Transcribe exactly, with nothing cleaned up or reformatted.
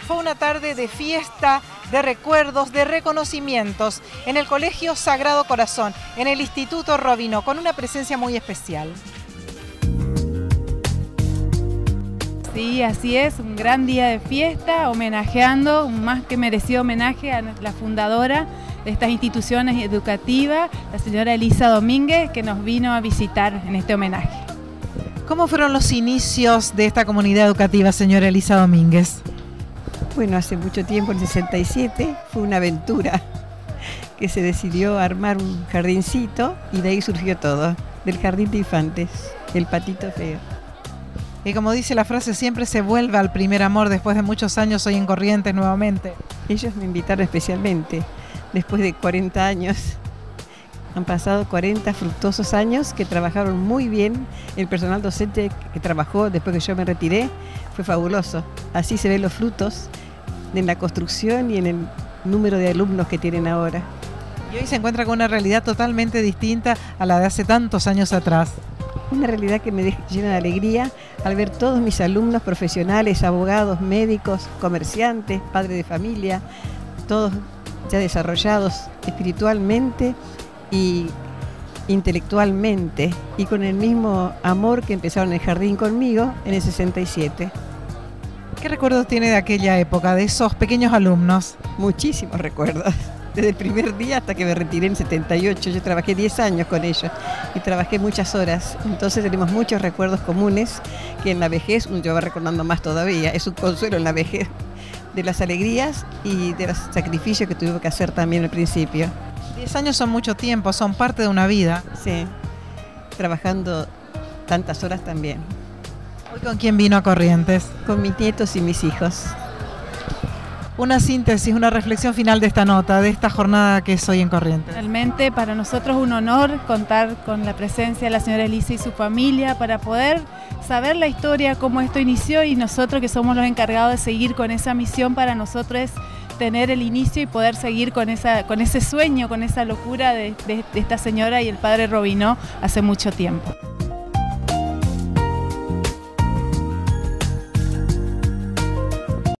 Fue una tarde de fiesta, de recuerdos, de reconocimientos en el Colegio Sagrado Corazón, en el Instituto Robinó, con una presencia muy especial. Sí, así es, un gran día de fiesta, homenajeando, un más que merecido homenaje a la fundadora de estas instituciones educativas, la señora Elisa Domínguez, que nos vino a visitar en este homenaje. ¿Cómo fueron los inicios de esta comunidad educativa, señora Elisa Domínguez? Bueno, hace mucho tiempo, en el sesenta y siete, fue una aventura que se decidió armar un jardincito y de ahí surgió todo, del jardín de infantes, el patito feo. Y como dice la frase, siempre se vuelve al primer amor después de muchos años hoy en Corrientes nuevamente. Ellos me invitaron especialmente, después de cuarenta años. Han pasado cuarenta fructuosos años que trabajaron muy bien. El personal docente que trabajó después que yo me retiré fue fabuloso. Así se ven los frutos en la construcción y en el número de alumnos que tienen ahora. Y hoy se encuentra con una realidad totalmente distinta a la de hace tantos años atrás. Una realidad que me llena de alegría al ver todos mis alumnos profesionales, abogados, médicos, comerciantes, padres de familia, todos ya desarrollados espiritualmente y intelectualmente y con el mismo amor que empezaron en el jardín conmigo en el sesenta y siete. ¿Qué recuerdos tiene de aquella época, de esos pequeños alumnos? Muchísimos recuerdos. Desde el primer día hasta que me retiré en setenta y ocho, yo trabajé diez años con ellos y trabajé muchas horas, entonces tenemos muchos recuerdos comunes que en la vejez uno va recordando más todavía, es un consuelo en la vejez de las alegrías y de los sacrificios que tuvimos que hacer también al principio. Diez años son mucho tiempo, son parte de una vida. Sí, trabajando tantas horas también. ¿Hoy con quién vino a Corrientes? Con mis nietos y mis hijos. Una síntesis, una reflexión final de esta nota, de esta jornada que es hoy en Corrientes. Realmente para nosotros es un honor contar con la presencia de la señora Elisa y su familia para poder saber la historia, cómo esto inició, y nosotros que somos los encargados de seguir con esa misión, para nosotros es tener el inicio y poder seguir con, esa, con ese sueño, con esa locura de, de, de esta señora y el padre Robinó hace mucho tiempo.